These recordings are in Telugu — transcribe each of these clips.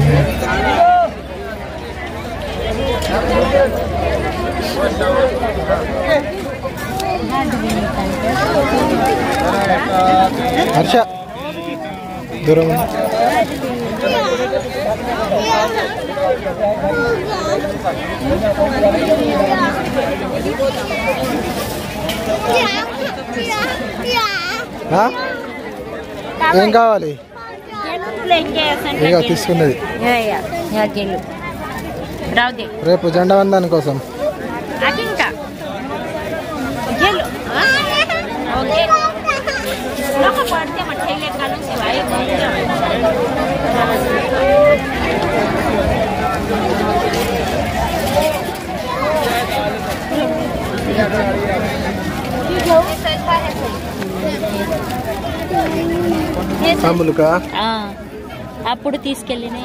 హర్ష దూరం ఏం కావాలి ఇక తీసుకున్నది రేపు జెండా వందనం కోసం అమ్ములుకా అప్పుడు తీసుకెళ్ళిన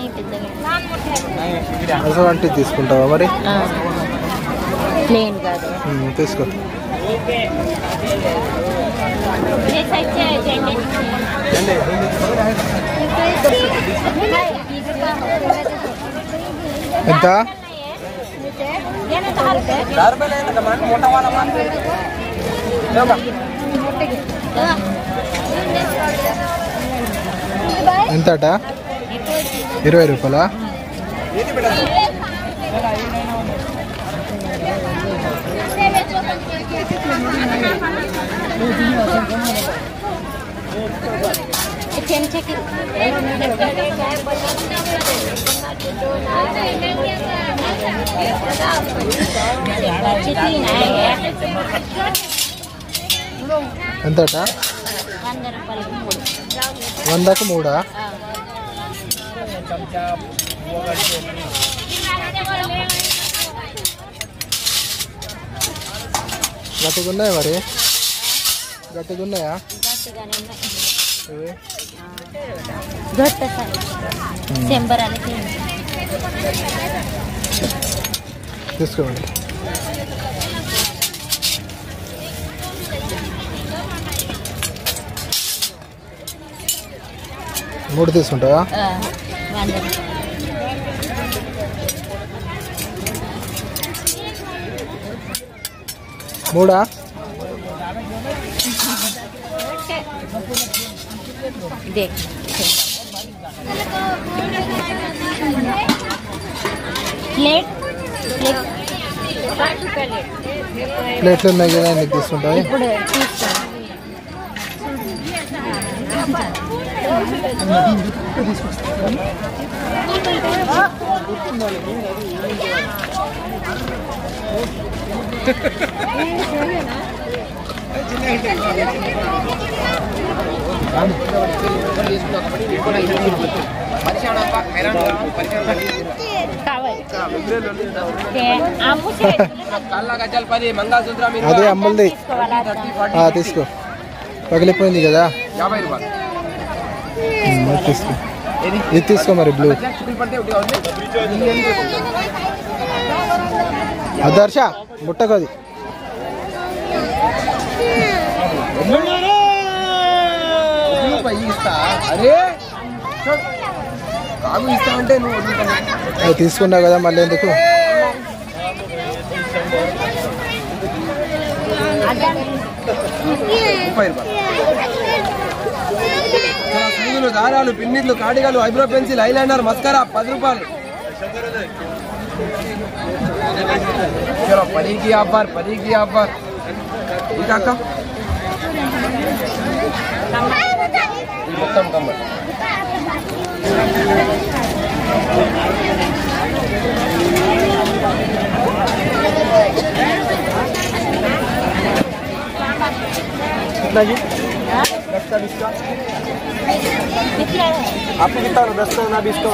అంటే తీసుకుంటావా మరి ప్లేన్ కాదు తీసుకో ఎంత ఎంతట 20 రూపాయలా ఎంతట 100కు 3 గట్టిగా ఉన్నాయా మరి గట్టిగా ఉన్నాయా తీసుకోండి మూడు తీసుకుంటావా మూడా ప్లేట్లు ఉన్నాయి కదా నీకు తీసుకుంటావా అదే అమ్ముల్ది తీసుకో పగిలిపోయింది కదా తీసుకో ఇది తీసుకో మరి బ్లూ అదర్శ ముట్టకది అది తీసుకున్నావు కదా మళ్ళీ ఎందుకు దారాలు పిన్నిట్లు కాడిగాలు ఐబ్రో పెన్సిల్ ఐలైనర్ మస్కరా 10 రూపాయలు పనికి ఆఫర్ ఇంకా అక్క మొత్తం కమ్మర్ आपको कितना 10 का ना 20 का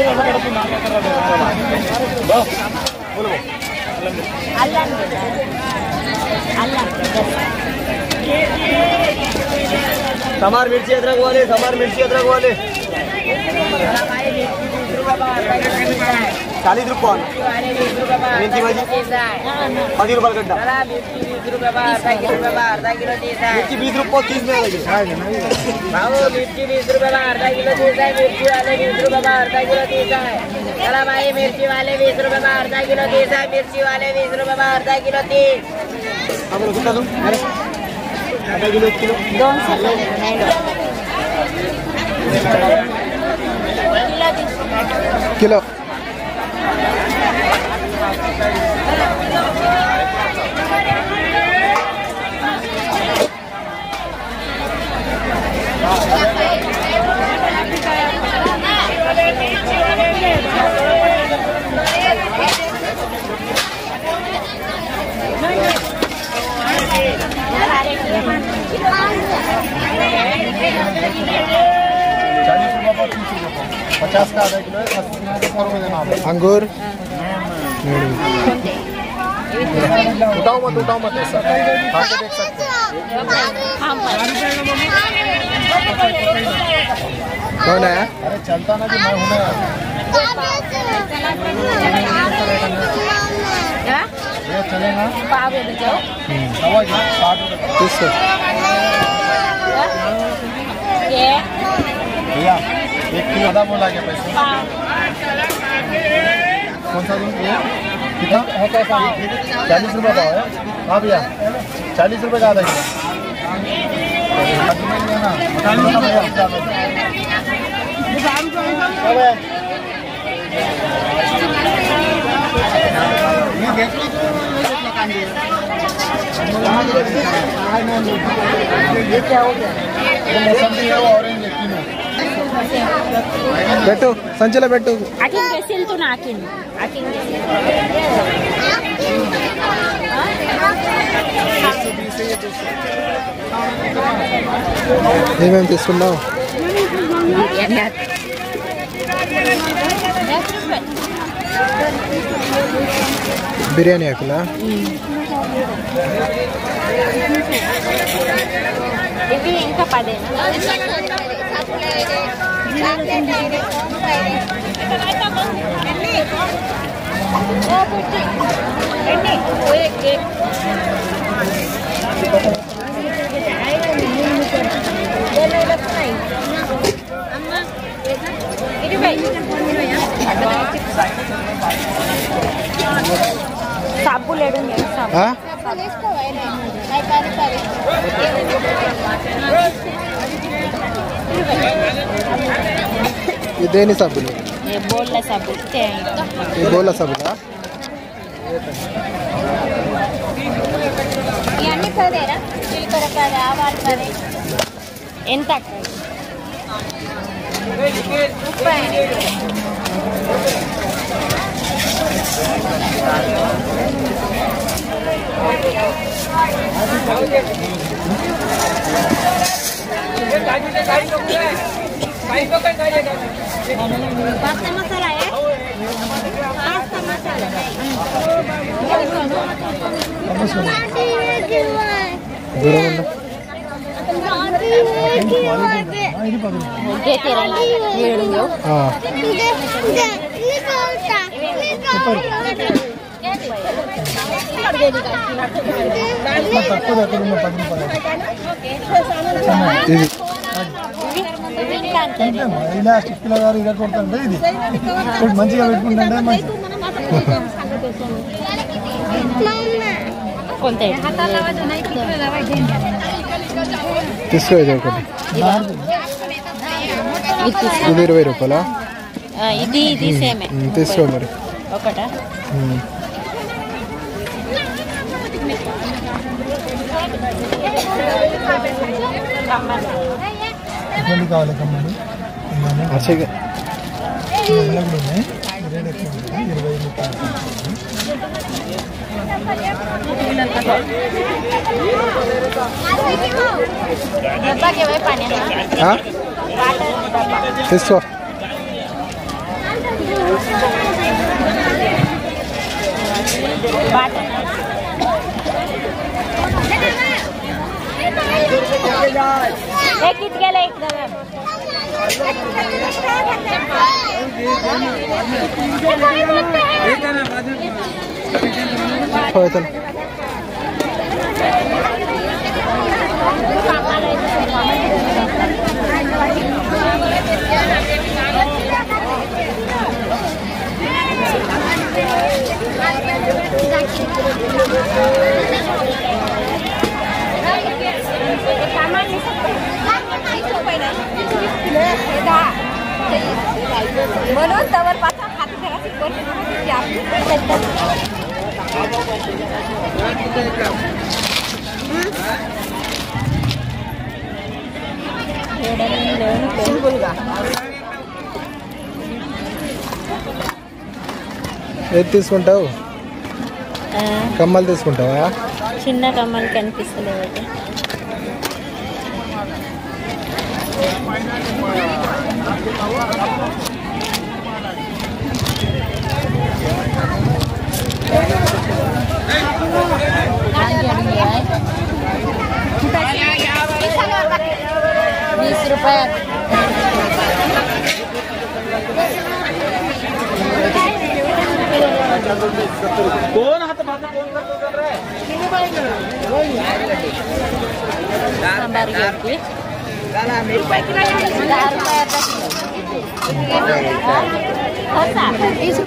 बोलो समार मिर्ची अदरक वाले 40 रुपये मेथी भाजी 10 रुपये गड्ढा रुपये बा अर्धा किलो तीस है मिर्ची 20 रुपये 30 में लगी बाबू मिर्ची 20 रुपये बा अर्धा किलो तीस है मिर्ची वाले 20 रुपये बा अर्धा किलो तीस है चला भाई मिर्ची वाले 20 रुपये बा अर्धा किलो तीस है मिर्ची वाले 20 रुपये बा अर्धा किलो 30 अब कितना दूं आधा किलो 1 किलो 200 किलो ₹50 का आधा किलो है 80 का रुपये देना अंगूर उठाओ मत ऐसा खा के देख सकते हैं कौन है अरे चलता ना कि मैं हूं ना ये चलेगा पाव दे जाओ सवा 60 रुपये 300 ये भैया 1 किलो आधा बोला क्या पैसे पाव कौन सा दूँ ये कितना है कैसा 40 रुपये का है हाँ भैया 40 रुपये का आधा किलो ये क्या हो गया मौसमी है वो ऑरेंज है तीनों పెట్టు సంచిలో పెట్టు ఆకింగ్ వెళ్తున్నా ఆకింగ్ ఏమేమి తీసుకున్నావు బిర్యానీ ఆకులా ఇవి ఇంకా పడేనా సబ్బు లేడు ఇదేని సబ్బులు బోల్ల సబ్బు ఈ బోల సబ్బులా ఇవన్నీ కదేరా జీలకర్ర కదే ఆవాలు కదే ఎంత पास्ता मसाला है पास्ता मसाला ఇలా స్టిక్ గారు ఇలా కొడుతుంటే ఇది మంచిగా పెట్టుకుంటే మంచి తీసుకో ఇది ఒకటి ఇది 20 రూపాయలా ఇది ఇది సేమే తీసుకో మరి ఒకటా కమ్మలు కావాలి కమ్మలు అచ్చగా రేట్ ఎక్కువ ఉంటుంది 20 రూపాయలు తీసుకో कित गेले एकदम होय म्हणून तवर पाचा हात घराची ఏది తీసుకుంటావు? కమ్మలు తీసుకుంటావా? చిన్న కమ్మలు కనిపిస్తలేవు. ₹20 कौन हाथ भाता कौन कर रहा है? सांबार घेतली. ₹10 आता.